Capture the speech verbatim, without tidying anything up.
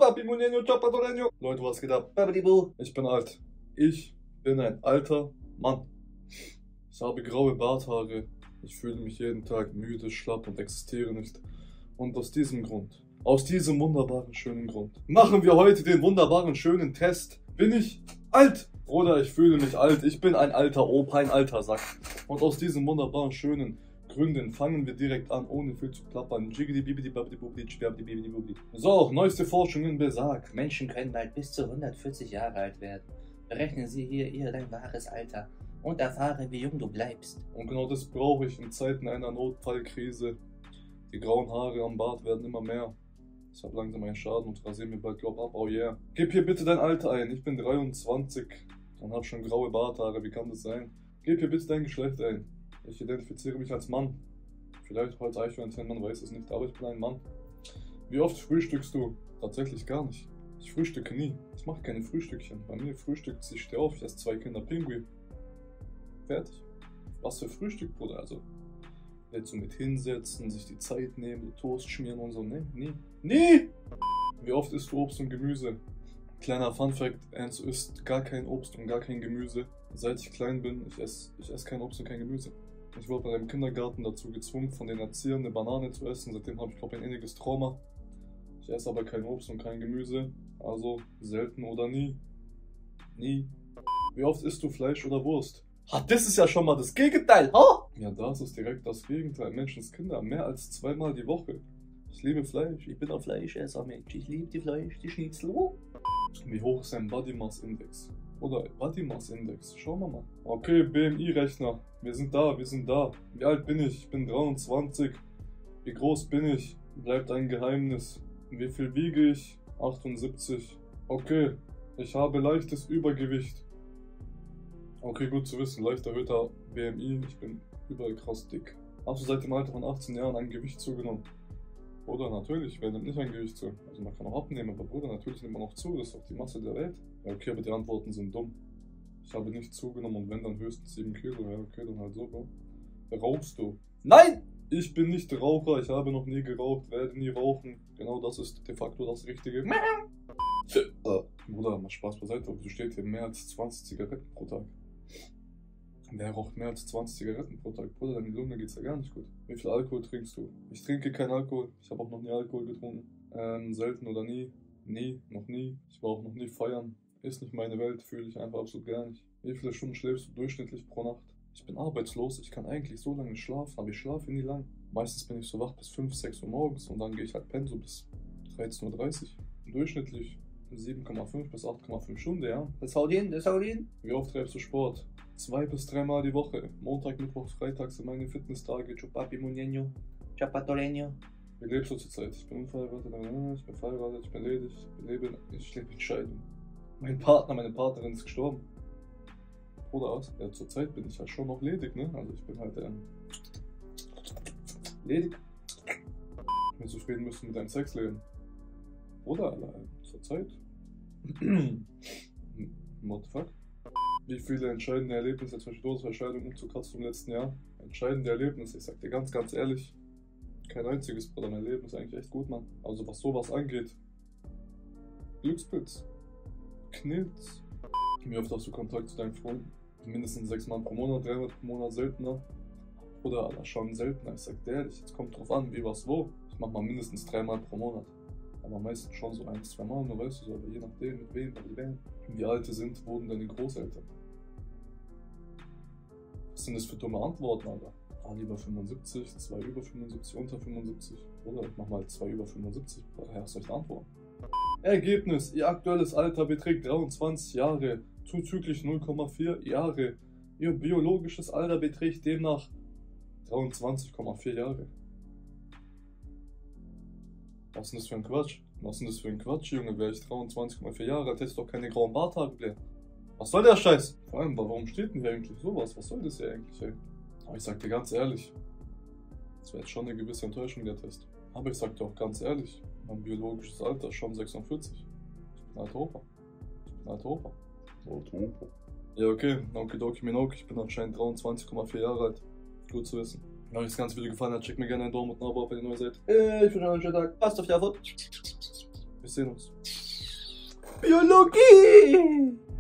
Papi Munenio, Chapatolenio. Leute, was geht ab? Ich bin alt. Ich bin ein alter Mann. Ich habe graue Barthaare. Ich fühle mich jeden Tag müde, schlapp und existiere nicht. Und aus diesem Grund, aus diesem wunderbaren, schönen Grund, machen wir heute den wunderbaren, schönen Test. Bin ich alt? Oder ich fühle mich alt. Ich bin ein alter Opa, ein alter Sack. Und aus diesem wunderbaren, schönen Gründen fangen wir direkt an, ohne viel zu klappern. So, neueste Forschungen besagt, Menschen können bald bis zu hundertvierzig Jahre alt werden. Berechnen Sie hier ihr dein wahres Alter und erfahre, wie jung du bleibst. Und genau das brauche ich in Zeiten einer Notfallkrise. Die grauen Haare am Bart werden immer mehr. Ich habe langsam einen Schaden und rasiere mir bald Glaub ab, oh yeah. Gib hier bitte dein Alter ein, ich bin dreiundzwanzig und habe schon graue Barthaare, wie kann das sein? Gib hier bitte dein Geschlecht ein. Ich identifiziere mich als Mann. Vielleicht als Eichhörnchen, man weiß es nicht, aber ich bin ein Mann. Wie oft frühstückst du? Tatsächlich gar nicht. Ich frühstücke nie. Ich mache keine Frühstückchen. Bei mir frühstückt sich steh auf, ich esse zwei Kinder Pinguin. Fertig. Was für Frühstück, Bruder? Also, willst du mit hinsetzen, sich die Zeit nehmen, Toast schmieren und so? Nee, nie. Nie! Wie oft isst du Obst und Gemüse? Kleiner Funfact, Enzo isst gar kein Obst und gar kein Gemüse. Seit ich klein bin, ich esse ich ess kein Obst und kein Gemüse. Ich wurde bei einem Kindergarten dazu gezwungen, von den Erziehern eine Banane zu essen. Seitdem habe ich, glaube ich, ein inniges Trauma. Ich esse aber kein Obst und kein Gemüse. Also selten oder nie. Nie. Wie oft isst du Fleisch oder Wurst? Ha, das ist ja schon mal das Gegenteil, ha? Ja, das ist direkt das Gegenteil. Menschenskinder, mehr als zweimal die Woche. Ich liebe Fleisch. Ich bin ein Fleischesser, Mensch. Ich liebe die Fleisch, die Schnitzel. Wie hoch ist dein Body Mass Index? Oder Body Mass Index. Schauen wir mal. Okay, B M I-Rechner. Wir sind da, wir sind da. Wie alt bin ich? Ich bin dreiundzwanzig. Wie groß bin ich? Bleibt ein Geheimnis. Wie viel wiege ich? achtundsiebzig. Okay, ich habe leichtes Übergewicht. Okay, gut zu wissen. Leicht erhöhter B M I. Ich bin überall krass dick. Hast du seit dem Alter von achtzehn Jahren ein Gewicht zugenommen? Bruder, natürlich, wer nimmt nicht ein Gewicht zu? Also man kann auch abnehmen, aber Bruder, natürlich nimmt man auch zu, das ist doch die Masse der Welt. Ja, okay, aber die Antworten sind dumm. Ich habe nicht zugenommen und wenn, dann höchstens sieben Kilo. Ja, okay, dann halt so, Bro. Rauchst du? Nein! Ich bin nicht Raucher, ich habe noch nie geraucht, werde nie rauchen. Genau das ist de facto das Richtige. äh, Bruder, mal Spaß beiseite, aber du steht hier mehr als zwanzig Zigaretten pro Tag. Wer raucht mehr als zwanzig Zigaretten pro Tag? Bruder, deine Lunge geht's ja gar nicht gut. Wie viel Alkohol trinkst du? Ich trinke keinen Alkohol. Ich habe auch noch nie Alkohol getrunken. Ähm, selten oder nie. Nie, noch nie. Ich war auch noch nie feiern. Ist nicht meine Welt, fühle ich einfach absolut gar nicht. Wie viele Stunden schläfst du durchschnittlich pro Nacht? Ich bin arbeitslos, ich kann eigentlich so lange schlafen, aber ich schlafe nie lang. Meistens bin ich so wach bis fünf, sechs Uhr morgens und dann gehe ich halt pennen so bis dreizehn Uhr dreißig. Durchschnittlich sieben Komma fünf bis acht Komma fünf Stunden, ja. Das haut hin, das haut hin. Wie oft treibst du Sport? Zwei bis dreimal die Woche. Montag, Mittwoch, Freitag sind meine Fitnesstage. Papi Munenio, Chapatolenio. Wie lebst du zurzeit? Ich bin unverheiratet, ich bin verheiratet, ich bin ledig, ich lebe, ich lebe in Scheidung. Mein Partner, meine Partnerin ist gestorben. Oder was? Ja, zurzeit bin ich halt schon noch ledig, ne? Also ich bin halt ähm, ledig. Ich bin zufrieden müssen mit deinem Sexleben. Oder allein zurzeit? What the fuck? Wie viele entscheidende Erlebnisse zwischen Dosisverscheidung und Umzug hast du im letzten Jahr? Entscheidende Erlebnisse, ich sag dir ganz, ganz ehrlich, kein einziges, Bruder, mein Leben ist eigentlich echt gut, Mann. Also was sowas angeht, Glückspilz, Knilz. Wie oft hast du Kontakt zu deinen Freunden? Mindestens sechs Mal pro Monat, dreimal pro Monat, seltener. Oder Alter, schon seltener, ich sag dir ehrlich, jetzt kommt drauf an, wie was wo. Ich mach mal mindestens dreimal pro Monat. Aber meistens schon so ein, zwei Mal, nur weißt du so, aber je nachdem, mit wem, mit wem. Wie alte sind, wurden deine Großeltern? Was sind das für dumme Antworten, Alter? Ah, lieber fünfundsiebzig, zwei über fünfundsiebzig, unter fünfundsiebzig. Oder ich mach mal zwei über fünfundsiebzig. Daher hast du euch eine Antwort. Ergebnis, ihr aktuelles Alter beträgt dreiundzwanzig Jahre, zuzüglich null Komma vier Jahre. Ihr biologisches Alter beträgt demnach dreiundzwanzig Komma vier Jahre. Was ist denn das für ein Quatsch? Was ist denn das für ein Quatsch, Junge? Wäre ich dreiundzwanzig Komma vier Jahre alt, hättest du doch keine grauen Barthaare mehr. Was soll der Scheiß? Vor allem, warum steht denn hier eigentlich sowas? Was soll das hier eigentlich, ey? Aber ich sag dir ganz ehrlich, das wäre jetzt schon eine gewisse Enttäuschung, der Test. Aber ich sag dir auch ganz ehrlich, mein biologisches Alter ist schon sechsundvierzig. Ich bin alter Opa. Ich bin alter Opa. Alter Opa. Ja, okay, okidoki Minoki, ich bin anscheinend dreiundzwanzig Komma vier Jahre alt. Gut zu wissen. Wenn euch das ganze Video gefallen hat, checkt mir gerne einen Daumen und einen Abo ab, wenn ihr neu seid. Äh, ich wünsche euch einen schönen Tag. Passt auf die Antwort. Wir sehen uns. Biologie!